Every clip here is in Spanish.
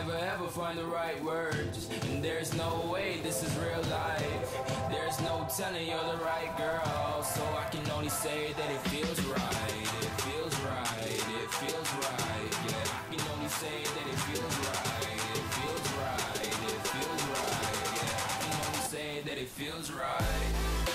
never ever find the right words, and there's no way this is real life. There's no telling you're the right girl, so I can only say that it feels right. It feels right, it feels right. Yeah, I can only say that it feels right. It feels right, it feels right. Yeah, I can only say that it feels right.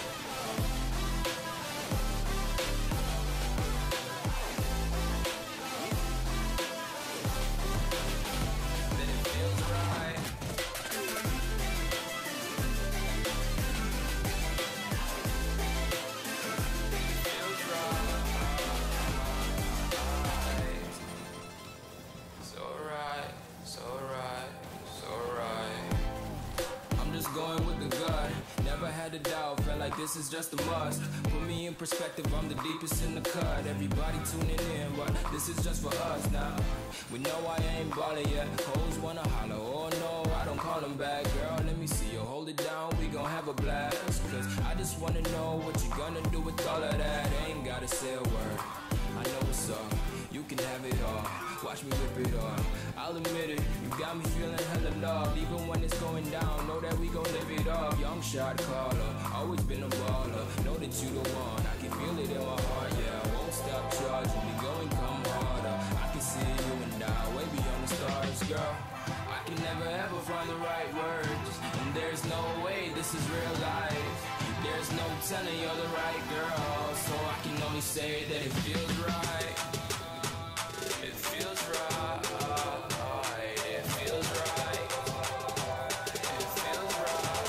This is just a must. Put me in perspective, I'm the deepest in the cut. Everybody tuning in, but this is just for us now. We know I ain't ballin' yet. Hoes wanna holler, oh no, I don't call them back. Girl, let me see you hold it down, we gon' have a blast. Cause I just wanna know what you gonna do with all of that. Ain't gotta say a word, I know what's up. You can have it all, watch me rip it off. I'll admit it, you got me feeling hella love. Even when it's going down, know that we gon' live it up. Young shot caller, always been a baller. Know that you the one, I can feel it in my heart. Yeah, I won't stop charging me, going come harder. I can see you and I, way beyond the stars, girl. I can never ever find the right words, and there's no way this is real life. There's no telling you're the right girl, so I can only say that it feels right. It feels right. It feels right. It feels right.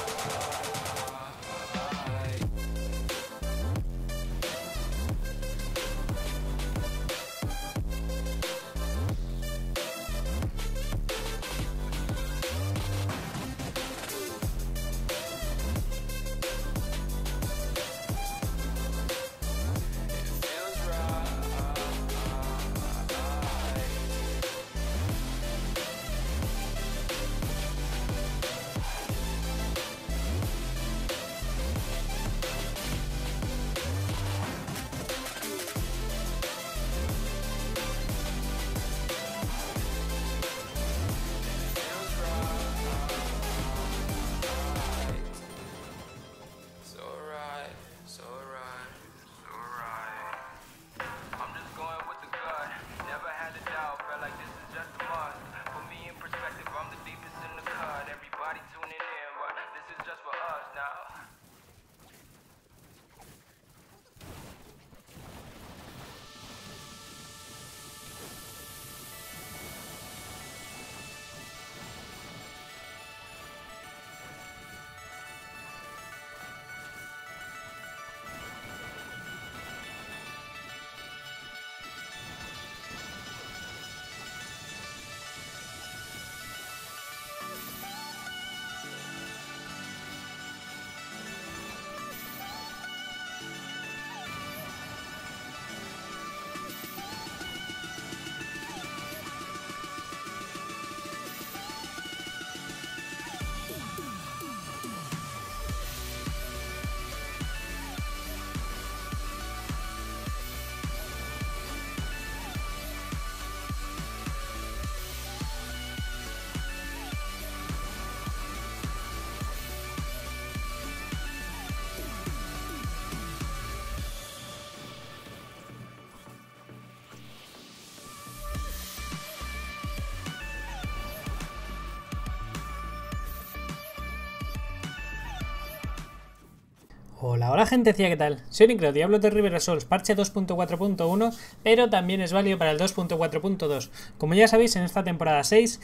Hola, hola gentecilla, ¿qué tal? Soy Nicro, Diablo de Rivera Souls, parche 2.4.1, pero también es válido para el 2.4.2. Como ya sabéis, en esta temporada 6,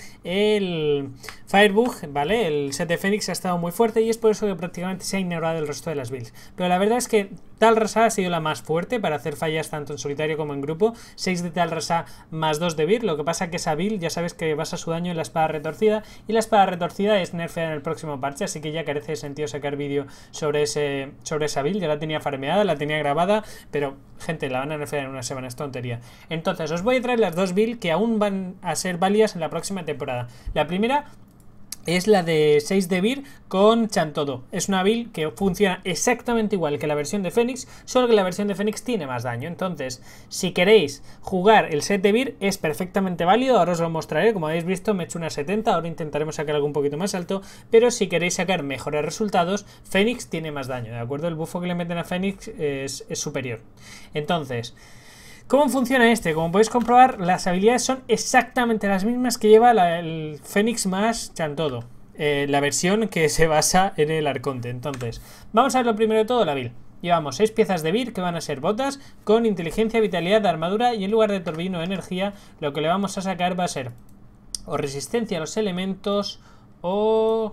el Firebug, ¿vale? El set de Fénix ha estado muy fuerte y es por eso que prácticamente se ha ignorado el resto de las builds. Pero la verdad es que Tal Rasa ha sido la más fuerte para hacer fallas tanto en solitario como en grupo. 6 de Tal Rasa más 2 de Vir. Lo que pasa que esa build ya sabes que basa su daño en la espada retorcida, y la espada retorcida es nerfeada en el próximo parche, así que ya carece de sentido sacar vídeo sobre esa build. Ya la tenía farmeada, la tenía grabada, pero gente, la van a nerfear en una semana, es tontería. Entonces os voy a traer las dos builds que aún van a ser válidas en la próxima temporada. La primera es la de 6 de Vir con Chantodo. Es una build que funciona exactamente igual que la versión de Fénix, solo que la versión de Fénix tiene más daño. Entonces, si queréis jugar el set de Vir, es perfectamente válido. Ahora os lo mostraré. Como habéis visto, me he hecho una 70. Ahora intentaremos sacar algo un poquito más alto. Pero si queréis sacar mejores resultados, Fénix tiene más daño, ¿de acuerdo? El buffo que le meten a Fénix es superior. Entonces, ¿cómo funciona este? Como podéis comprobar, las habilidades son exactamente las mismas que lleva el Fénix más Chantodo, la versión que se basa en el Arconte. Entonces, vamos a ver lo primero de todo, la build. Llevamos 6 piezas de Vir que van a ser botas con inteligencia, vitalidad, armadura, y en lugar de torbellino de energía, lo que le vamos a sacar va a ser o resistencia a los elementos o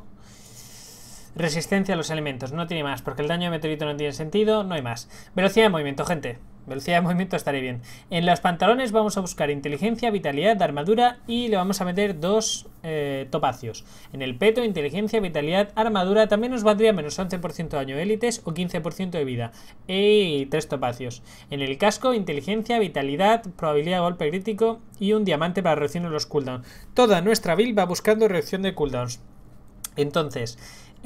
resistencia a los elementos. No tiene más, porque el daño de meteorito no tiene sentido, no hay más. Velocidad de movimiento, gente. Velocidad de movimiento estaré bien. En los pantalones vamos a buscar inteligencia, vitalidad, armadura y le vamos a meter 2 topacios. En el peto, inteligencia, vitalidad, armadura. También nos valdría menos 11% de daño de élites o 15% de vida. Y 3 topacios. En el casco, inteligencia, vitalidad, probabilidad de golpe crítico y un diamante para reducir los cooldowns. Toda nuestra build va buscando reducción de cooldowns. Entonces,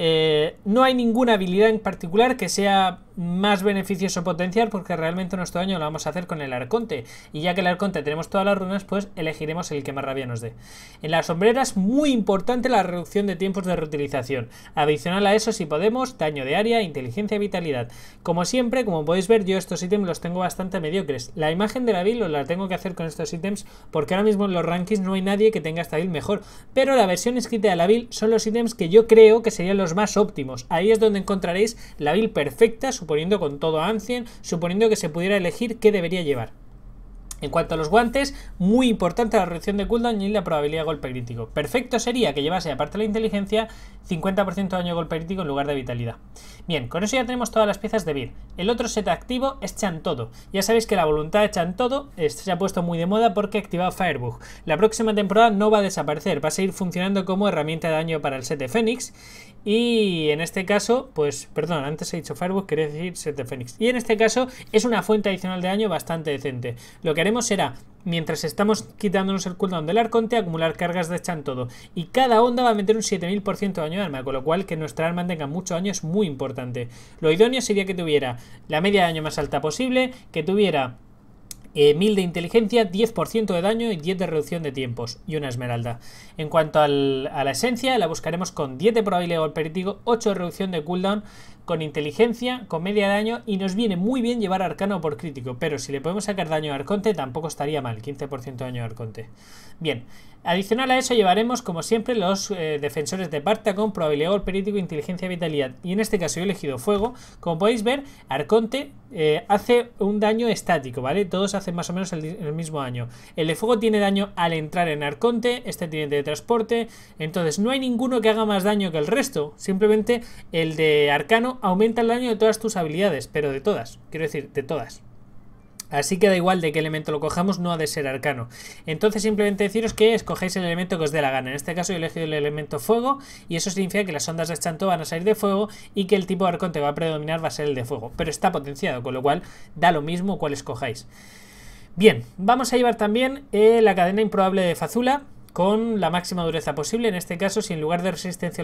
no hay ninguna habilidad en particular que sea más beneficioso potenciar, porque realmente nuestro daño lo vamos a hacer con el Arconte, y ya que el Arconte tenemos todas las runas, pues elegiremos el que más rabia nos dé. En las sombreras, muy importante la reducción de tiempos de reutilización. Adicional a eso, si podemos, daño de área, inteligencia y vitalidad. Como siempre, como podéis ver, yo estos ítems los tengo bastante mediocres. La imagen de la build la tengo que hacer con estos ítems, porque ahora mismo en los rankings no hay nadie que tenga esta build mejor, pero la versión escrita de la build son los ítems que yo creo que serían los más óptimos. Ahí es donde encontraréis la build perfecta, suponiendo con todo Ancient, suponiendo que se pudiera elegir qué debería llevar. En cuanto a los guantes, muy importante la reducción de cooldown y la probabilidad de golpe crítico. Perfecto sería que llevase, aparte de la inteligencia, 50% de daño de golpe crítico en lugar de vitalidad. Bien, con eso ya tenemos todas las piezas de Vir. El otro set activo es Chantodo. Ya sabéis que la voluntad de Chantodo se ha puesto muy de moda porque ha activado Firebug. La próxima temporada no va a desaparecer, va a seguir funcionando como herramienta de daño para el set de Fénix. Y en este caso, pues, perdón, antes he dicho Firebug, quería decir set de Fénix. Y en este caso es una fuente adicional de daño bastante decente. Lo que haremos será, mientras estamos quitándonos el cooldown del Arconte, acumular cargas de Chantodo. Y cada onda va a meter un 7000% de daño de arma, con lo cual que nuestra arma tenga mucho daño es muy importante. Lo idóneo sería que tuviera la media de daño más alta posible, que tuviera 1000 de inteligencia, 10% de daño y 10 de reducción de tiempos y una esmeralda. En cuanto a la esencia, la buscaremos con 10 de probabilidad de golpe crítico, 8 de reducción de cooldown, con inteligencia, con media de daño, y nos viene muy bien llevar arcano por crítico, pero si le podemos sacar daño a Arconte tampoco estaría mal, 15% de daño a Arconte. Bien, adicional a eso llevaremos como siempre los defensores de Parta con probabilidad de golpe crítico, inteligencia y vitalidad, y en este caso yo he elegido fuego. Como podéis ver, Arconte hace un daño estático, ¿vale? Todos hacen más o menos el mismo daño. El de fuego tiene daño al entrar en Arconte, este tiene de transporte, entonces no hay ninguno que haga más daño que el resto, simplemente el de arcano aumenta el daño de todas tus habilidades, pero de todas, quiero decir, de todas. Así que da igual de qué elemento lo cojamos, no ha de ser arcano. Entonces simplemente deciros que escogáis el elemento que os dé la gana. En este caso yo he elegido el elemento fuego, y eso significa que las ondas de Chantodo van a salir de fuego y que el tipo de arconte que va a predominar va a ser el de fuego. Pero está potenciado, con lo cual da lo mismo cuál escojáis. Bien, vamos a llevar también la cadena improbable de Fazula, con la máxima dureza posible. En este caso, si en lugar de resistencia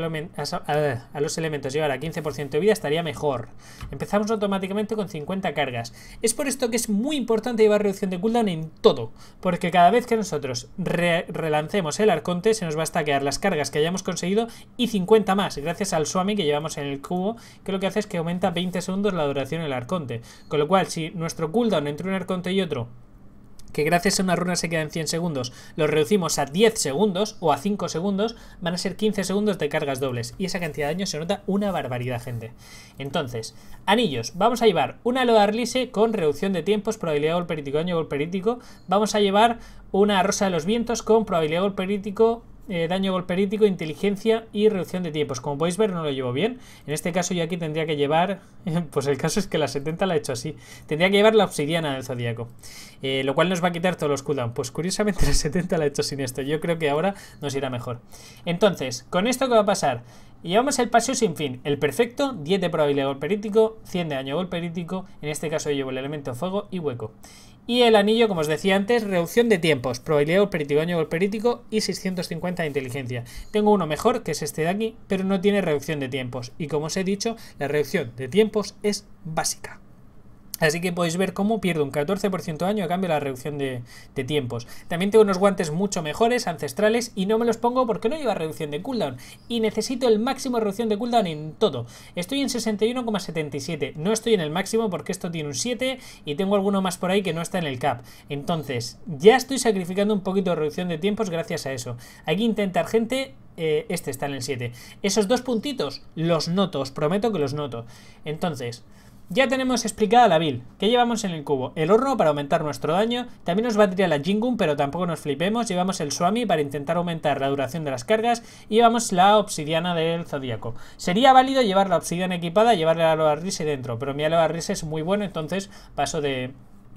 a los elementos llevara 15% de vida, estaría mejor. Empezamos automáticamente con 50 cargas. Es por esto que es muy importante llevar reducción de cooldown en todo, porque cada vez que nosotros relancemos el Arconte, se nos va a stackear las cargas que hayamos conseguido y 50 más, gracias al Swami que llevamos en el cubo, que lo que hace es que aumenta 20 segundos la duración del Arconte. Con lo cual, si nuestro cooldown entre un Arconte y otro, que gracias a una runa se queda en 100 segundos, lo reducimos a 10 segundos o a 5 segundos, van a ser 15 segundos de cargas dobles. Y esa cantidad de daño se nota una barbaridad, gente. Entonces, anillos. Vamos a llevar una Halo de Arlise con reducción de tiempos, probabilidad de golpe crítico, daño de golpe crítico. Vamos a llevar una Rosa de los Vientos con probabilidad de golpe crítico, daño golpe crítico, inteligencia y reducción de tiempos. Como podéis ver, no lo llevo bien. En este caso yo aquí tendría que llevar, pues el caso es que la 70 la he hecho así, tendría que llevar la obsidiana del zodiaco, lo cual nos va a quitar todos los cooldowns. Pues curiosamente la 70 la he hecho sin esto. Yo creo que ahora nos irá mejor. Entonces, con esto, ¿qué va a pasar? Llevamos el paseo sin fin, el perfecto, 10 de probabilidad de golpe crítico, 100 de daño de golpe crítico. En este caso yo llevo el elemento fuego y hueco. Y el anillo, como os decía antes, reducción de tiempos, probabilidad de golpe crítico, daño de golpe crítico y 650 de inteligencia. Tengo uno mejor, que es este de aquí, pero no tiene reducción de tiempos. Y como os he dicho, la reducción de tiempos es básica. Así que podéis ver cómo pierdo un 14% de daño a cambio de la reducción de tiempos. También tengo unos guantes mucho mejores, ancestrales, y no me los pongo porque no lleva reducción de cooldown. Y necesito el máximo de reducción de cooldown en todo. Estoy en 61,77. No estoy en el máximo porque esto tiene un 7 y tengo alguno más por ahí que no está en el cap. Entonces, ya estoy sacrificando un poquito de reducción de tiempos gracias a eso. Hay que intentar, gente... este está en el 7. Esos 2 puntitos los noto, os prometo que los noto. Entonces... ya tenemos explicada la build. ¿Qué llevamos en el cubo? El horno para aumentar nuestro daño. También nos va a tirar la Jingun, pero tampoco nos flipemos. Llevamos el Swami para intentar aumentar la duración de las cargas. Y llevamos la obsidiana del Zodíaco. Sería válido llevar la obsidiana equipada y llevarle la Loa Rise dentro, pero mi Loa Rise es muy bueno, entonces paso de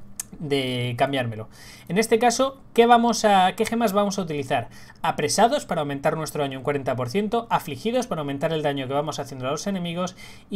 cambiármelo. En este caso, ¿qué gemas vamos a utilizar? Apresados para aumentar nuestro daño un 40%, afligidos para aumentar el daño que vamos haciendo a los enemigos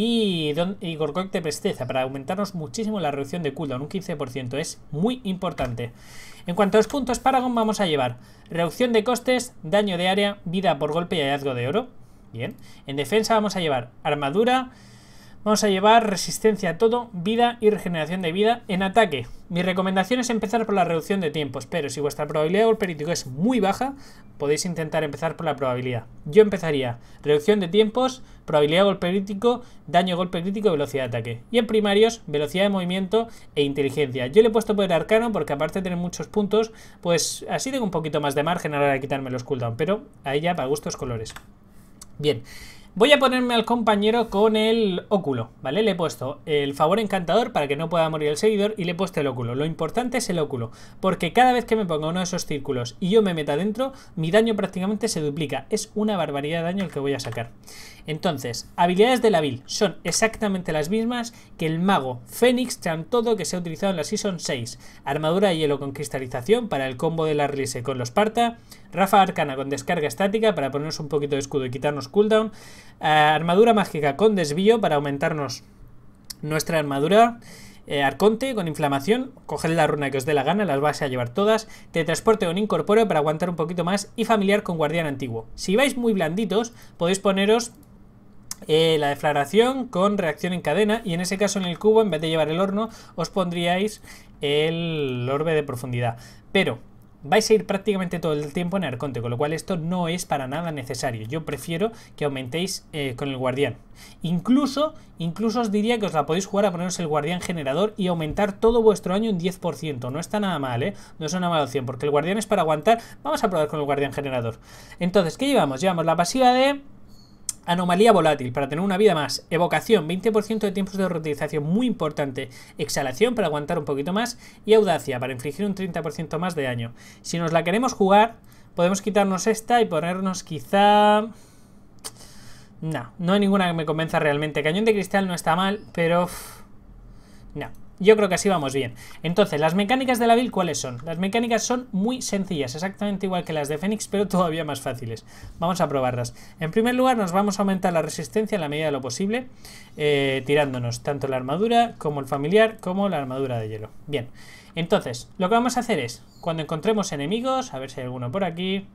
y Gorgok de Presteza para aumentarnos muchísimo la reducción de cooldown, un 15%, es muy importante. En cuanto a los puntos Paragon, vamos a llevar reducción de costes, daño de área, vida por golpe y hallazgo de oro. Bien. En defensa vamos a llevar armadura. Vamos a llevar resistencia a todo, vida y regeneración de vida. En ataque, mi recomendación es empezar por la reducción de tiempos, pero si vuestra probabilidad de golpe crítico es muy baja, podéis intentar empezar por la probabilidad. Yo empezaría reducción de tiempos, probabilidad de golpe crítico, daño de golpe crítico y velocidad de ataque. Y en primarios, velocidad de movimiento e inteligencia. Yo le he puesto poder arcano porque aparte de tener muchos puntos, pues así tengo un poquito más de margen a la hora de quitarme los cooldown, pero ahí ya para gustos colores. Bien. Voy a ponerme al compañero con el óculo, ¿vale? Le he puesto el favor encantador para que no pueda morir el seguidor y le he puesto el óculo. Lo importante es el óculo, porque cada vez que me ponga uno de esos círculos y yo me meta dentro, mi daño prácticamente se duplica. Es una barbaridad de daño el que voy a sacar. Entonces, habilidades de la build son exactamente las mismas que el mago Fénix Chantodo que se ha utilizado en la Season 6. Armadura de hielo con cristalización para el combo de la release con los Parta. Ráfaga arcana con descarga estática para ponernos un poquito de escudo y quitarnos cooldown. Armadura mágica con desvío para aumentarnos nuestra armadura. Arconte con inflamación, coged la runa que os dé la gana, las vais a llevar todas. Teletransporte con incorpóreo para aguantar un poquito más. Y familiar con guardián antiguo. Si vais muy blanditos, podéis poneros la deflagración con reacción en cadena. Y en ese caso en el cubo, en vez de llevar el horno, os pondríais el orbe de profundidad. Pero vais a ir prácticamente todo el tiempo en Arconte, con lo cual esto no es para nada necesario. Yo prefiero que aumentéis con el guardián. Incluso os diría que os la podéis jugar a poneros el guardián generador y aumentar todo vuestro daño un 10%. No está nada mal, ¿eh? No es una mala opción, porque el guardián es para aguantar. Vamos a probar con el guardián generador. Entonces, ¿qué llevamos? Llevamos la pasiva de anomalía volátil para tener una vida más. Evocación, 20% de tiempos de reutilización, muy importante. Exhalación para aguantar un poquito más. Y audacia para infligir un 30% más de daño. Si nos la queremos jugar, podemos quitarnos esta y ponernos quizá... No hay ninguna que me convenza realmente. Cañón de cristal no está mal, pero... no. Yo creo que así vamos bien. Entonces, las mecánicas de la build, ¿cuáles son? Las mecánicas son muy sencillas, exactamente igual que las de Fénix, pero todavía más fáciles. Vamos a probarlas. En primer lugar, nos vamos a aumentar la resistencia en la medida de lo posible, tirándonos tanto la armadura como el familiar, como la armadura de hielo. Bien, entonces, lo que vamos a hacer es, cuando encontremos enemigos, a ver si hay alguno por aquí.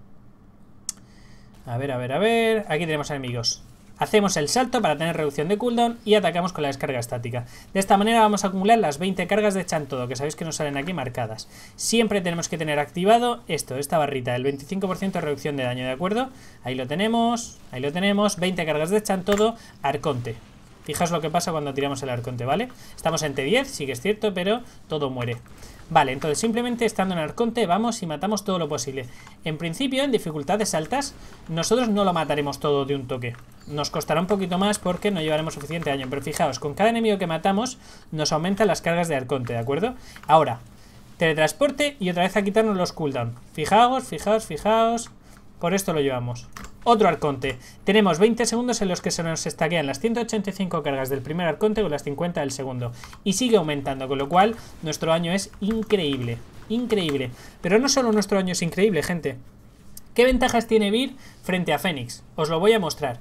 A ver, aquí tenemos enemigos. Hacemos el salto para tener reducción de cooldown y atacamos con la descarga estática. De esta manera vamos a acumular las 20 cargas de Chantodo, que sabéis que nos salen aquí marcadas. Siempre tenemos que tener activado esta barrita, el 25% de reducción de daño, ¿de acuerdo? Ahí lo tenemos, 20 cargas de Chantodo, Arconte. Fijaos lo que pasa cuando tiramos el Arconte, ¿vale? Estamos en T10, sí que es cierto, pero todo muere. Vale, entonces simplemente estando en Arconte vamos y matamos todo lo posible. En principio, en dificultades altas, nosotros no lo mataremos todo de un toque. Nos costará un poquito más porque no llevaremos suficiente daño. Pero fijaos, con cada enemigo que matamos nos aumentan las cargas de Arconte, ¿de acuerdo? Ahora, teletransporte y otra vez a quitarnos los cooldown. Fijaos. Por esto lo llevamos. Otro Arconte. Tenemos 20 segundos en los que se nos estaquean las 185 cargas del primer Arconte con las 50 del segundo. Y sigue aumentando, con lo cual nuestro daño es increíble. Increíble. Pero no solo nuestro daño es increíble, gente. ¿Qué ventajas tiene Vir frente a Fénix? Os lo voy a mostrar.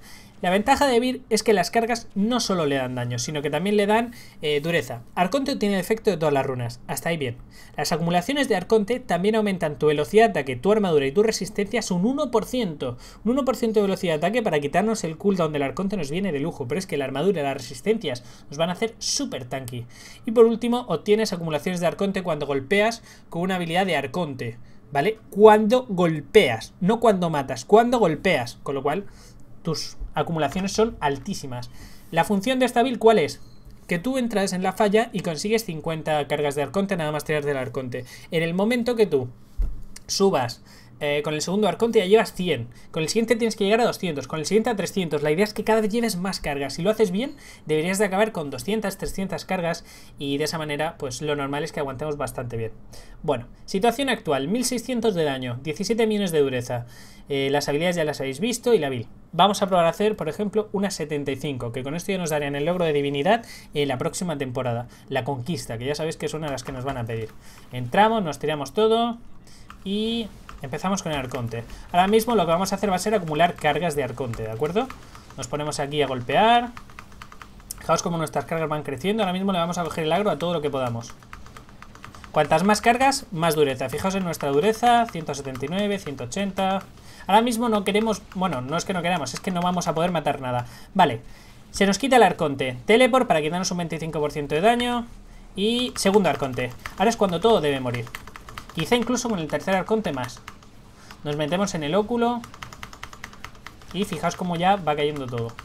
La ventaja de Vir es que las cargas no solo le dan daño, sino que también le dan dureza. Arconte tiene el efecto de todas las runas, hasta ahí bien. Las acumulaciones de Arconte también aumentan tu velocidad de ataque, tu armadura y tu resistencia un 1%. Un 1% de velocidad de ataque para quitarnos el cooldown del Arconte nos viene de lujo, pero es que la armadura y las resistencias nos van a hacer súper tanky. Y por último, obtienes acumulaciones de Arconte cuando golpeas con una habilidad de Arconte, ¿vale? Cuando golpeas, no cuando matas, cuando golpeas, con lo cual tus acumulaciones son altísimas. La función de esta build, ¿cuál es? Que tú entras en la falla y consigues 50 cargas de Arconte nada más tirar del Arconte. En el momento que tú subas con el segundo Arconte ya llevas 100. Con el siguiente tienes que llegar a 200. Con el siguiente a 300. La idea es que cada vez lleves más cargas. Si lo haces bien, deberías de acabar con 200, 300 cargas. Y de esa manera, pues lo normal es que aguantemos bastante bien. Bueno, situación actual. 1600 de daño. 17 millones de dureza. Las habilidades ya las habéis visto y la build. Vamos a probar a hacer, por ejemplo, una 75. Que con esto ya nos darían el logro de divinidad en la próxima temporada. La conquista, que ya sabéis que es una de las que nos van a pedir. Entramos, nos tiramos todo. Y empezamos con el Arconte. Ahora mismo lo que vamos a hacer va a ser acumular cargas de Arconte, ¿de acuerdo? Nos ponemos aquí a golpear. Fijaos cómo nuestras cargas van creciendo. Ahora mismo le vamos a coger el agro a todo lo que podamos. Cuantas más cargas, más dureza. Fijaos en nuestra dureza, 179, 180. Ahora mismo no queremos... Bueno, no es que no queramos, es que no vamos a poder matar nada. Vale, se nos quita el Arconte. Teleport para quitarnos un 25% de daño. Y segundo Arconte. Ahora es cuando todo debe morir. Quizá incluso con el tercer Arconte más. Nos metemos en el óculo. Y fijaos cómo ya va cayendo todo.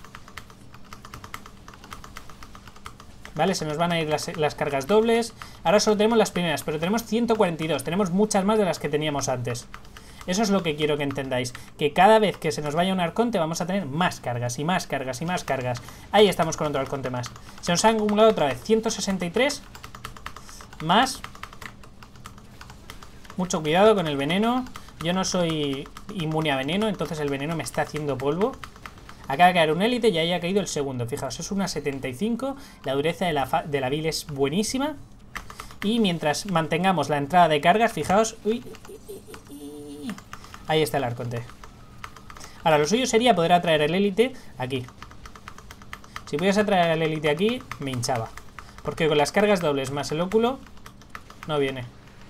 Vale, se nos van a ir las cargas dobles. Ahora solo tenemos las primeras, pero tenemos 142. Tenemos muchas más de las que teníamos antes. Eso es lo que quiero que entendáis. Que cada vez que se nos vaya un Arconte vamos a tener más cargas y más cargas y más cargas. Ahí estamos con otro Arconte más. Se nos han acumulado otra vez 163. Más. Mucho cuidado con el veneno. Yo no soy inmune a veneno, entonces el veneno me está haciendo polvo. Acaba de caer un élite y ahí ha caído el segundo. Fijaos, es una 75. La dureza de la build es buenísima. Y mientras mantengamos la entrada de cargas, fijaos. Uy, ahí está el Arconte. Ahora, lo suyo sería poder atraer el élite aquí. Si pudiese atraer el élite aquí, me hinchaba. Porque con las cargas dobles más el óculo, no viene.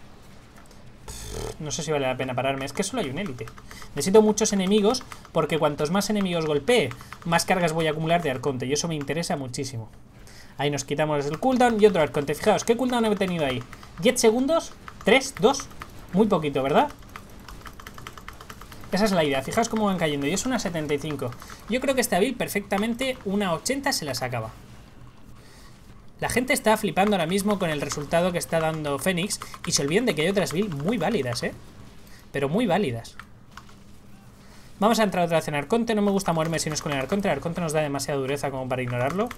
No sé si vale la pena pararme. Es que solo hay un élite. Necesito muchos enemigos porque cuantos más enemigos golpee, más cargas voy a acumular de Arconte. Y eso me interesa muchísimo. Ahí nos quitamos el cooldown y otro Arconte. Fijaos, ¿qué cooldown he tenido ahí? 10 segundos, 3, 2. Muy poquito, ¿verdad? Esa es la idea. Fijaos cómo van cayendo. Y es una 75. Yo creo que esta build perfectamente una 80 se la sacaba. La gente está flipando ahora mismo con el resultado que está dando Fénix y se olvidan de que hay otras builds muy válidas, pero muy válidas. Vamos a entrar otra vez en Arconte. No me gusta moverme si no es con el Arconte. El Arconte nos da demasiada dureza como para ignorarlo.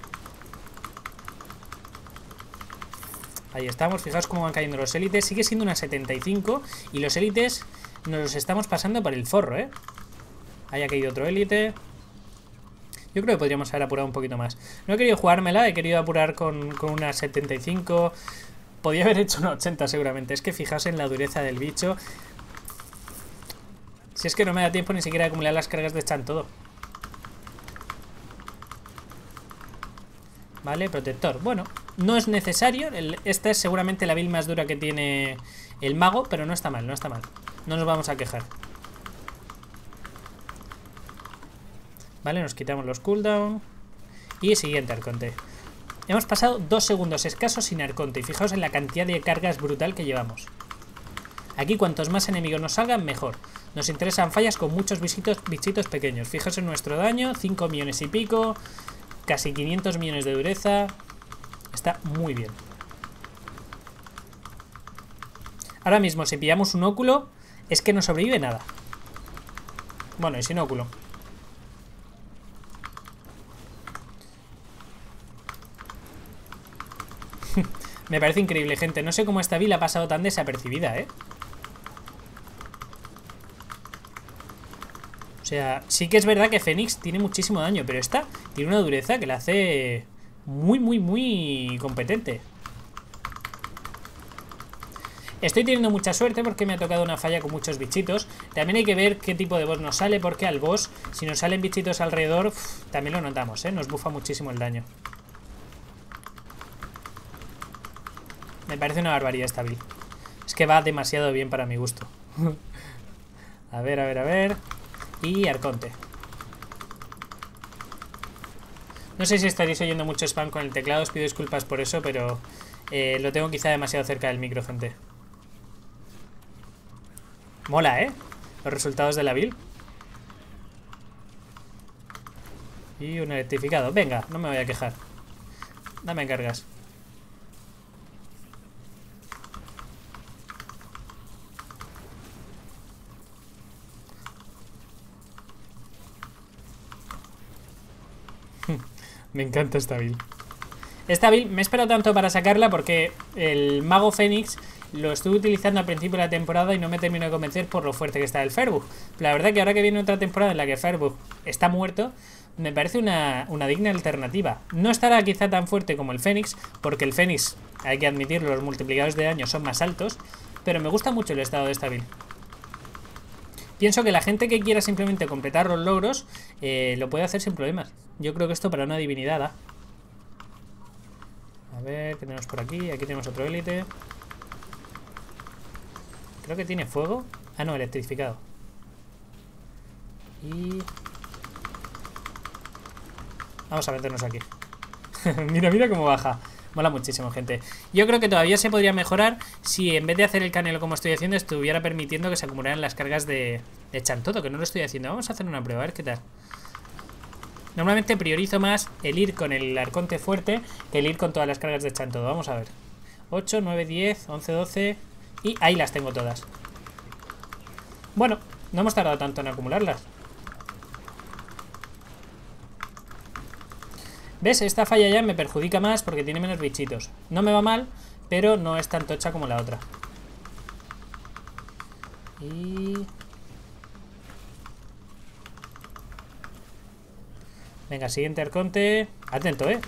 Ahí estamos. Fijaos cómo van cayendo los élites. Sigue siendo una 75 y los élites nos los estamos pasando por el forro, Ahí ha caído otro élite. Yo creo que podríamos haber apurado un poquito más. No he querido jugármela, he querido apurar con una 75. Podría haber hecho una 80 seguramente. Es que fijaos en la dureza del bicho. Si es que no me da tiempo ni siquiera de acumular las cargas de Chan todo. Vale, protector. Bueno, no es necesario. Esta es seguramente la build más dura que tiene el mago, pero no está mal, no está mal. No nos vamos a quejar. Vale, nos quitamos los cooldown. Y siguiente Arconte. Hemos pasado 2 segundos escasos sin Arconte. Y fijaos en la cantidad de cargas brutal que llevamos. Aquí cuantos más enemigos nos salgan, mejor. Nos interesan fallas con muchos bichitos pequeños. Fijaos en nuestro daño, 5 millones y pico. Casi 500 millones de dureza. Está muy bien. Ahora mismo si pillamos un óculo, es que no sobrevive nada. Bueno, y sin óculo. Me parece increíble, gente. No sé cómo esta build ha pasado tan desapercibida, O sea, sí que es verdad que Fénix tiene muchísimo daño, pero esta tiene una dureza que la hace muy, muy, muy competente. Estoy teniendo mucha suerte porque me ha tocado una falla con muchos bichitos. También hay que ver qué tipo de boss nos sale, porque al boss, si nos salen bichitos alrededor, también lo notamos, ¿eh? Nos bufa muchísimo el daño. Me parece una barbaridad esta build. Es que va demasiado bien para mi gusto. A ver, a ver, a ver. Y Arconte. No sé si estaréis oyendo mucho spam con el teclado, os pido disculpas por eso, pero lo tengo quizá demasiado cerca del micro, gente. Mola, ¿eh? Los resultados de la build. Y un electrificado. Venga, no me voy a quejar. Dame cargas. Me encanta esta build. Esta build me he esperado tanto para sacarla porque el Mago Fénix lo estuve utilizando al principio de la temporada y no me terminó de convencer por lo fuerte que está el Firebug. La verdad que ahora que viene otra temporada en la que Firebug está muerto, me parece una digna alternativa. No estará quizá tan fuerte como el Fénix, porque el Fénix, hay que admitirlo, los multiplicadores de daño son más altos, pero me gusta mucho el estado de esta build. Pienso que la gente que quiera simplemente completar los logros lo puede hacer sin problemas. Yo creo que esto para una divinidad da. A ver, ¿qué tenemos por aquí? Aquí tenemos otro élite. Creo que tiene fuego. Ah, no, electrificado. Y... vamos a meternos aquí. Mira, mira cómo baja. Mola muchísimo, gente. Yo creo que todavía se podría mejorar si en vez de hacer el canelo como estoy haciendo, estuviera permitiendo que se acumularan las cargas de Chantodo, que no lo estoy haciendo. Vamos a hacer una prueba, a ver qué tal. Normalmente priorizo más el ir con el Arconte fuerte que el ir con todas las cargas de Chantodo. Vamos a ver. 8, 9, 10, 11, 12... y ahí las tengo todas. Bueno, no hemos tardado tanto en acumularlas. ¿Ves? Esta falla ya me perjudica más porque tiene menos bichitos. No me va mal, pero no es tan tocha como la otra. Y... venga, siguiente Arconte. Atento, ¿eh?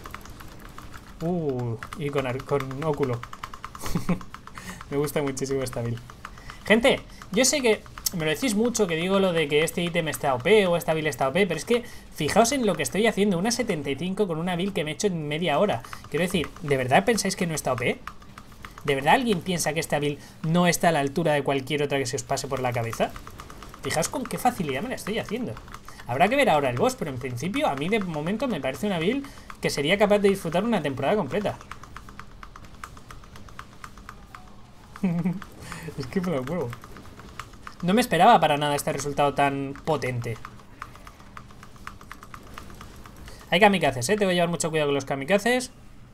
Y con óculo. Me gusta muchísimo esta build. Gente, yo sé que me lo decís mucho, que digo lo de que este ítem está OP o esta build está OP, pero es que fijaos en lo que estoy haciendo, una 75 con una build que me he hecho en media hora. Quiero decir, ¿de verdad pensáis que no está OP? ¿De verdad alguien piensa que esta build no está a la altura de cualquier otra que se os pase por la cabeza? Fijaos con qué facilidad me la estoy haciendo. Habrá que ver ahora el boss, pero en principio a mí de momento me parece una build que sería capaz de disfrutar una temporada completa. Es que me lo muevo. No me esperaba para nada este resultado tan potente. Hay kamikazes, ¿eh? Te voy a llevar mucho cuidado con los kamikazes.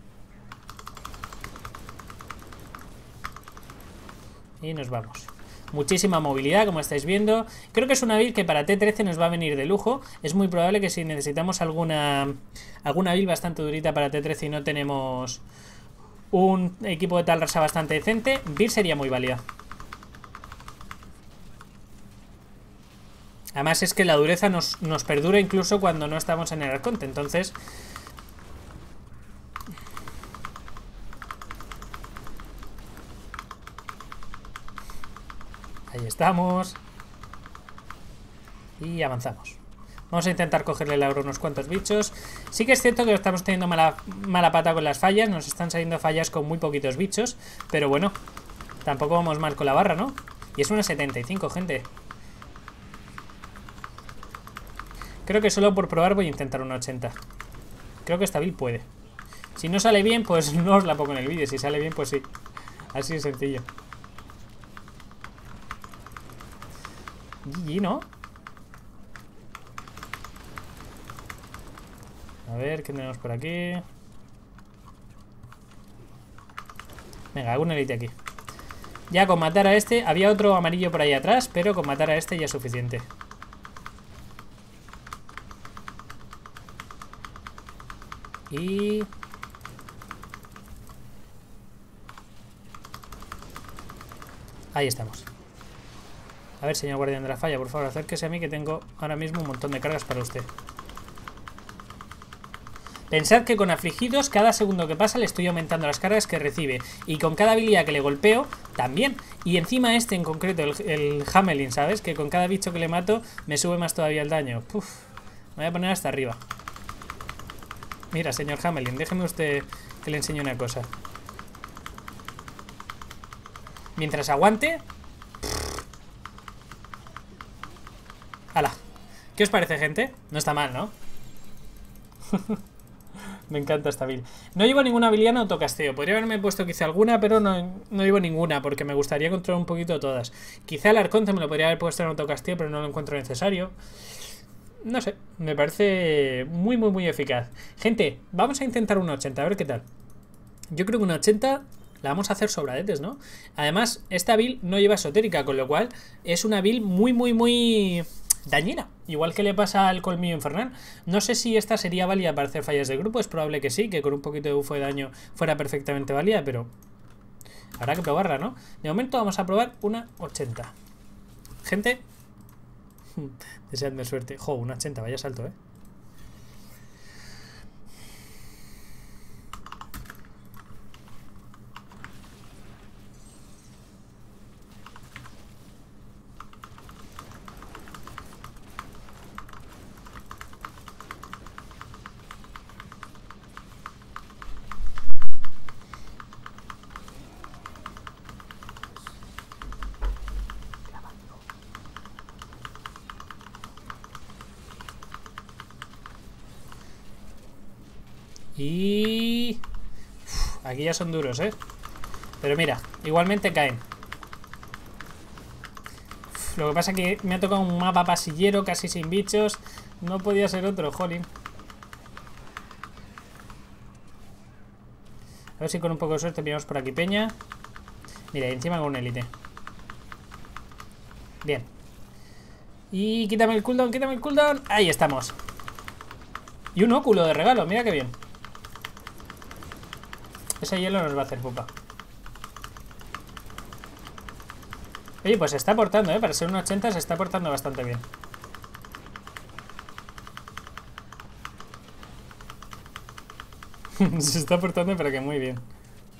Y nos vamos. Muchísima movilidad, como estáis viendo. Creo que es una build que para T13 nos va a venir de lujo. Es muy probable que si necesitamos alguna build bastante durita para T13 y no tenemos un equipo de tal raza bastante decente, build sería muy válida. Además es que la dureza nos perdura incluso cuando no estamos en el Arconte. Entonces... ahí estamos. Y avanzamos. Vamos a intentar cogerle el agro a unos cuantos bichos. Sí que es cierto que estamos teniendo mala pata con las fallas. Nos están saliendo fallas con muy poquitos bichos. Pero bueno, tampoco vamos mal con la barra, ¿no? Y es una 75, gente. Creo que solo por probar voy a intentar una 80. Creo que esta build puede. Si no sale bien, pues no os la pongo en el vídeo. Si sale bien, pues sí. Así de sencillo. GG, ¿no? A ver, ¿qué tenemos por aquí? Venga, algún elite aquí. Ya con matar a este... había otro amarillo por ahí atrás, pero con matar a este ya es suficiente. Y... ahí estamos. A ver, señor guardián de la falla, por favor, acérquese a mí que tengo ahora mismo un montón de cargas para usted. Pensad que con afligidos, cada segundo que pasa le estoy aumentando las cargas que recibe. Y con cada habilidad que le golpeo, también. Y encima este en concreto, el Hamelin, ¿sabes? Que con cada bicho que le mato, me sube más todavía el daño. Uf, me voy a poner hasta arriba. Mira, señor Hamelin, déjeme usted que le enseñe una cosa. Mientras aguante... ¡Hala! ¿Qué os parece, gente? No está mal, ¿no? Me encanta esta build. No llevo ninguna habilidad en autocasteo. Podría haberme puesto quizá alguna, pero no llevo ninguna, porque me gustaría controlar un poquito todas. Quizá el Arconte me lo podría haber puesto en autocasteo, pero no lo encuentro necesario. No sé, me parece muy, muy, muy eficaz. Gente, vamos a intentar un 80, a ver qué tal. Yo creo que un 80 la vamos a hacer sobradetes, ¿no? Además, esta build no lleva esotérica, con lo cual es una build muy, muy, muy... dañina, igual que le pasa al colmillo infernal. No sé si esta sería válida para hacer fallas de grupo. Es probable que sí, que con un poquito de bufo de daño fuera perfectamente válida, pero habrá que probarla, ¿no? De momento vamos a probar una 80. Gente, deseadme suerte. Jo, una 80, vaya salto, ¿eh? Y... uf, aquí ya son duros, ¿eh? Pero mira, igualmente caen. Uf, lo que pasa es que me ha tocado un mapa pasillero, casi sin bichos. No podía ser otro, jolín. A ver si con un poco de suerte pillamos por aquí peña. Mira, y encima con un élite. Bien. Y quítame el cooldown, quítame el cooldown. Ahí estamos. Y un óculo de regalo, mira qué bien. Ese hielo nos va a hacer pupa. Oye, pues se está portando, ¿eh? Para ser un 80 se está portando bastante bien. Se está portando, pero que muy bien.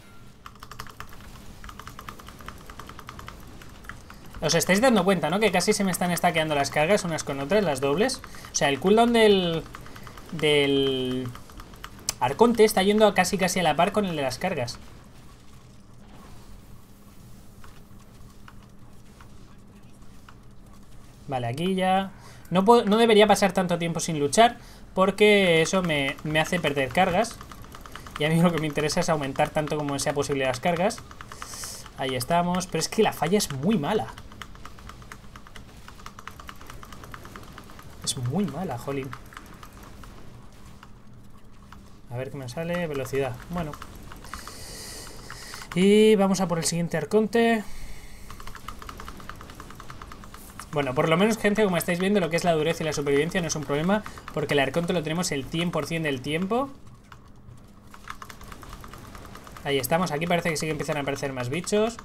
Os estáis dando cuenta, ¿no? Que casi se me están stackeando las cargas unas con otras, las dobles. O sea, el cooldown del Arconte está yendo casi a la par con el de las cargas. Vale, aquí ya... No debería pasar tanto tiempo sin luchar, porque eso me hace perder cargas. Y a mí lo que me interesa es aumentar tanto como sea posible las cargas. Ahí estamos, pero es que la falla es muy mala. Es muy mala, jolín. A ver qué me sale. Velocidad. Bueno. Y vamos a por el siguiente Arconte. Bueno, por lo menos, gente, como estáis viendo, lo que es la dureza y la supervivencia no es un problema, porque el Arconte lo tenemos el 100% del tiempo. Ahí estamos. Aquí parece que sí que empiezan a aparecer más bichos.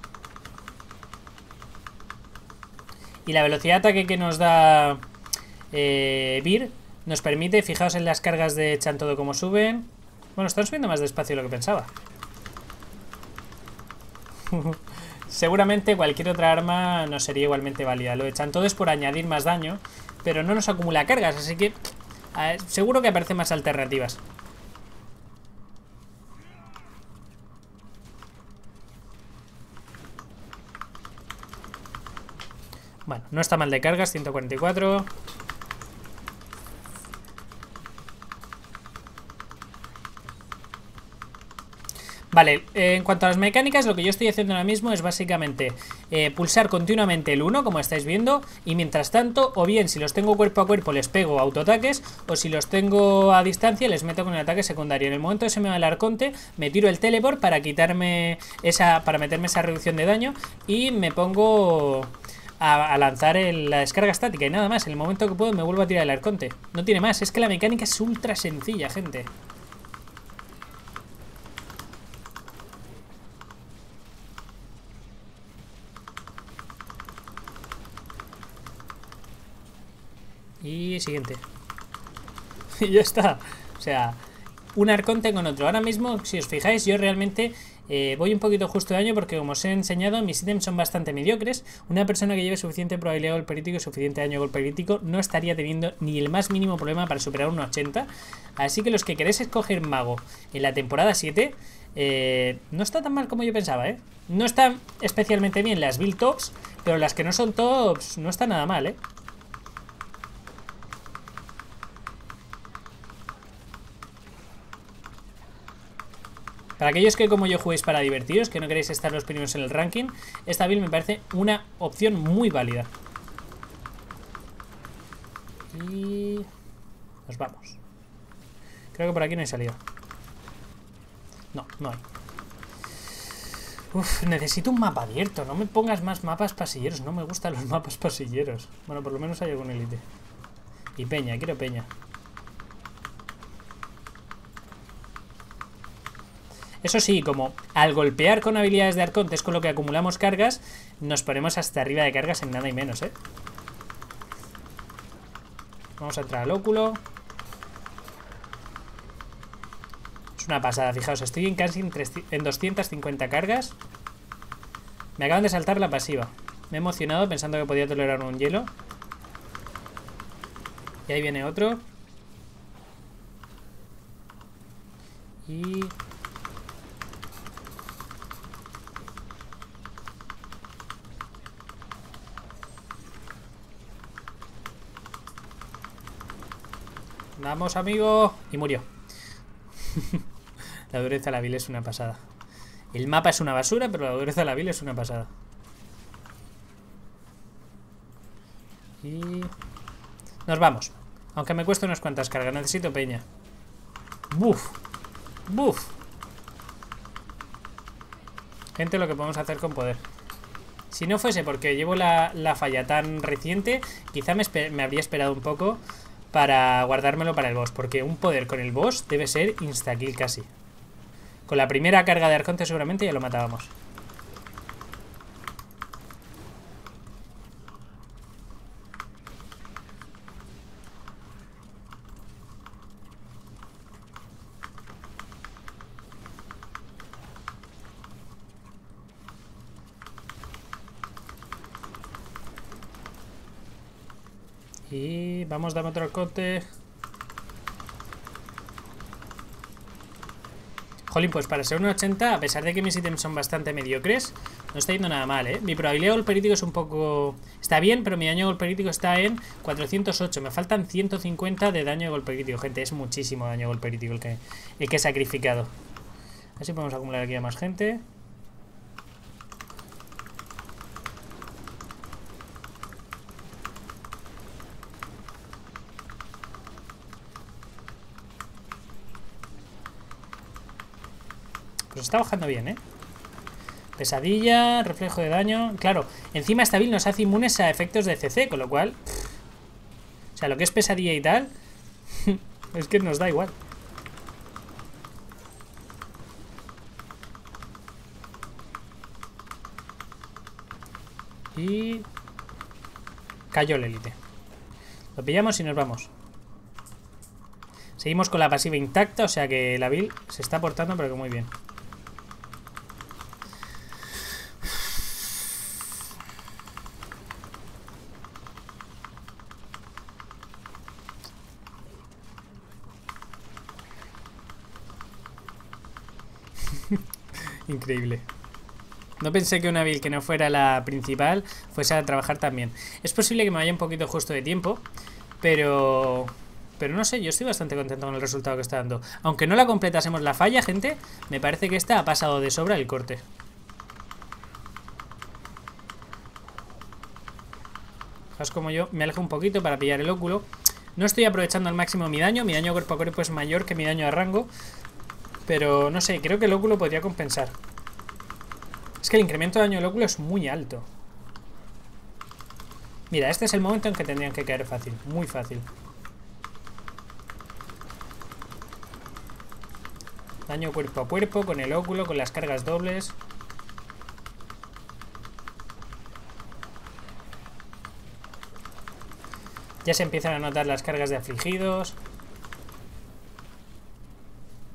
Y la velocidad de ataque que nos da Vir nos permite, fijaos en las cargas de Chantodo como suben. Bueno, están subiendo más despacio de lo que pensaba. Seguramente cualquier otra arma no sería igualmente válida. Lo de Chantodo es por añadir más daño, pero no nos acumula cargas, así que seguro que aparecen más alternativas. Bueno, no está mal de cargas, 144. Vale, en cuanto a las mecánicas, lo que yo estoy haciendo ahora mismo es básicamente pulsar continuamente el 1, como estáis viendo, y mientras tanto, o bien si los tengo cuerpo a cuerpo les pego autoataques, o si los tengo a distancia les meto con el ataque secundario. En el momento que se me va el Arconte, me tiro el teleport para quitarme para meterme esa reducción de daño, y me pongo a lanzar la descarga estática y nada más. En el momento que puedo me vuelvo a tirar el Arconte. No tiene más, es que la mecánica es ultra sencilla, gente. Y siguiente. Y ya está. O sea, un arconte con otro. Ahora mismo, si os fijáis, yo realmente voy un poquito justo de daño porque, como os he enseñado, mis ítems son bastante mediocres. Una persona que lleve suficiente probabilidad de golpe crítico y suficiente daño de golpe crítico no estaría teniendo ni el más mínimo problema para superar un 80. Así que los que queréis escoger mago en la temporada 7, no está tan mal como yo pensaba, ¿eh? No están especialmente bien las build tops, pero las que no son tops no está nada mal, ¿eh? Para aquellos que como yo juguéis para divertiros, que no queréis estar los primeros en el ranking, esta build me parece una opción muy válida. Y... nos vamos. Creo que por aquí no hay salida. No, no hay. Uf, necesito un mapa abierto. No me pongas más mapas pasilleros. No me gustan los mapas pasilleros. Bueno, por lo menos hay algún élite. Y peña, quiero peña. Eso sí, como al golpear con habilidades de arconte es con lo que acumulamos cargas, nos ponemos hasta arriba de cargas en nada y menos, ¿eh? Vamos a entrar al óculo. Es una pasada, fijaos, estoy en casi en 250 cargas. Me acaban de saltar la pasiva. Me he emocionado pensando que podía tolerar un hielo. Y ahí viene otro. Y... vamos, amigo. Y murió. La dureza de la vil es una pasada. El mapa es una basura, pero la dureza de la vil es una pasada. Y... nos vamos. Aunque me cueste unas cuantas cargas. Necesito peña. Buf. Buf. Gente, lo que podemos hacer con poder. Si no fuese porque llevo la falla tan reciente, quizá me habría esperado un poco para guardármelo para el boss, porque un poder con el boss debe ser insta-kill casi. Con la primera carga de arconte seguramente ya lo matábamos. Y vamos, dame otro arconte. Jolín, pues para ser un 80, a pesar de que mis ítems son bastante mediocres, no está yendo nada mal, ¿eh? Mi probabilidad de golpe crítico es un poco... está bien, pero mi daño de golpe crítico está en 408. Me faltan 150 de daño de golpe crítico, gente. Es muchísimo daño de golpe crítico el que he sacrificado. Así podemos acumular aquí a más gente. Pues está bajando bien, ¿eh? Pesadilla, reflejo de daño. Claro, encima esta build nos hace inmunes a efectos de CC, con lo cual... o sea, lo que es pesadilla y tal... es que nos da igual. Y... cayó el élite. Lo pillamos y nos vamos. Seguimos con la pasiva intacta, o sea que la build se está portando pero que muy bien. Increíble. No pensé que una build que no fuera la principal fuese a trabajar tan bien. Es posible que me vaya un poquito justo de tiempo, pero no sé, yo estoy bastante contento con el resultado que está dando. Aunque no la completásemos la falla, gente, me parece que esta ha pasado de sobra el corte. Fijaos como yo me alejo un poquito para pillar el óculo. No estoy aprovechando al máximo mi daño cuerpo a cuerpo es mayor que mi daño a rango. Pero no sé, creo que el óculo podría compensar. Es que el incremento de daño del óculo es muy alto. Mira, este es el momento en que tendrían que caer fácil, muy fácil. Daño cuerpo a cuerpo, con el óculo, con las cargas dobles. Ya se empiezan a notar las cargas de afligidos.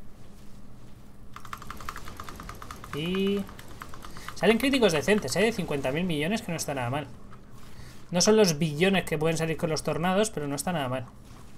Y... salen críticos decentes, ¿eh? De 50.000 millones, que no está nada mal. No son los billones que pueden salir con los tornados, pero no está nada mal.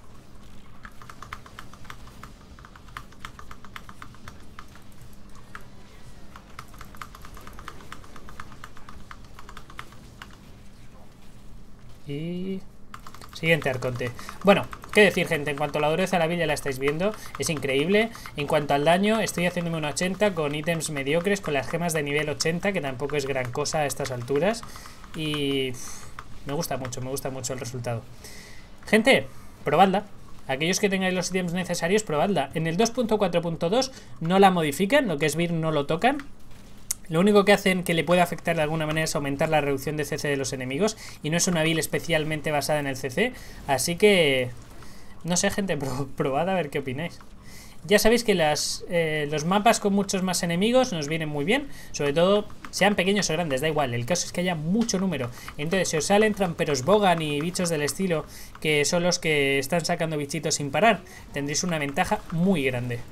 Y... siguiente arconte. Bueno, qué decir, gente, en cuanto a la dureza de la build ya la estáis viendo, es increíble. En cuanto al daño, estoy haciéndome un 80 con ítems mediocres, con las gemas de nivel 80, que tampoco es gran cosa a estas alturas. Y me gusta mucho el resultado. Gente, probadla. Aquellos que tengáis los ítems necesarios, probadla. En el 2.4.2 no la modifican, lo que es Vir no lo tocan. Lo único que hacen que le puede afectar de alguna manera es aumentar la reducción de CC de los enemigos. Y no es una build especialmente basada en el CC. Así que... no sé, gente, probad a ver qué opináis. Ya sabéis que los mapas con muchos más enemigos nos vienen muy bien. Sobre todo, sean pequeños o grandes, da igual. El caso es que haya mucho número. Entonces, si os salen tramperos Bogan y bichos del estilo, que son los que están sacando bichitos sin parar, tendréis una ventaja muy grande.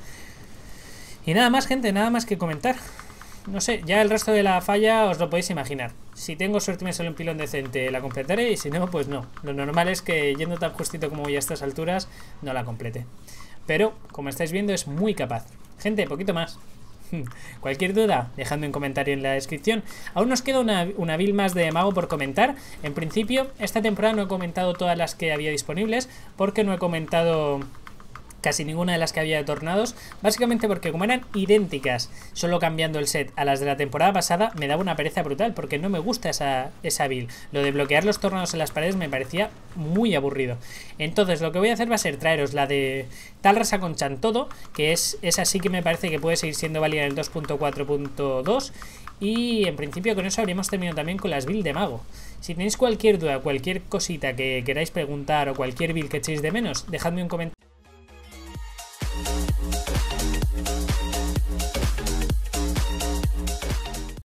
Y nada más, gente, nada más que comentar. No sé, ya el resto de la falla os lo podéis imaginar. Si tengo suerte y me sale un pilón decente, la completaré. Y si no, pues no. Lo normal es que, yendo tan justito como voy a estas alturas, no la complete. Pero, como estáis viendo, es muy capaz. Gente, poquito más. Cualquier duda, dejadme un comentario en la descripción. Aún nos queda una build más de mago por comentar. En principio, esta temporada no he comentado todas las que había disponibles, porque no he comentado casi ninguna de las que había de tornados, básicamente porque como eran idénticas, solo cambiando el set a las de la temporada pasada, me daba una pereza brutal, porque no me gusta esa build. Lo de bloquear los tornados en las paredes me parecía muy aburrido. Entonces lo que voy a hacer va a ser traeros la de Talrasa con Chantodo, que es así, que me parece que puede seguir siendo válida en el 2.4.2. Y en principio con eso habríamos terminado también con las builds de mago. Si tenéis cualquier duda, cualquier cosita que queráis preguntar o cualquier build que echéis de menos, dejadme un comentario.